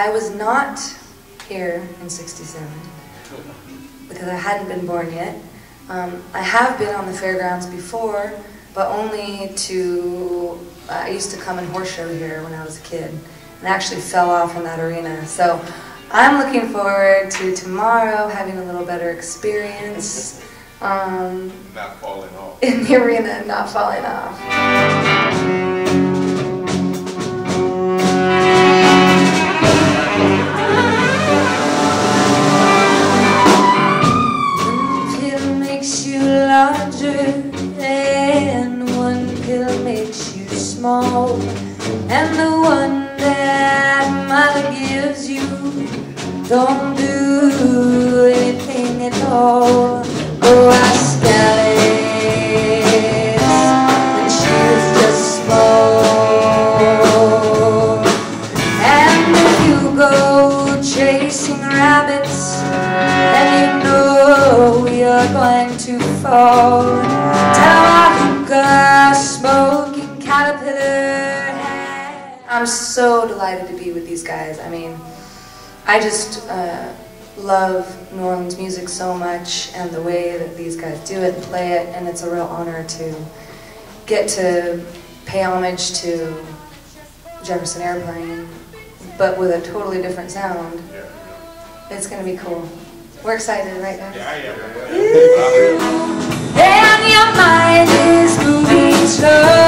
I was not here in '67 because I hadn't been born yet. I have been on the fairgrounds before, but only to, I used to come and horse show here when I was a kid, and actually fell off in that arena. So I'm looking forward to tomorrow having a little better experience. Not falling off. In the arena and not falling off. One pill makes you larger, and one pill makes you small, and the one that mother gives you don't do anything at all. Oh, ask Alice when she was just small. And if you go chasing rabbits, then you know you're going to fall. Tell a hookah smoking caterpillar. I'm so delighted to be with these guys. I mean, I just love New Orleans music so much, and the way that these guys do it and play it, and it's a real honor to get to pay homage to Jefferson Airplane, but with a totally different sound. It's going to be cool. We're excited, right guys? Yeah. And your mind is moving slow.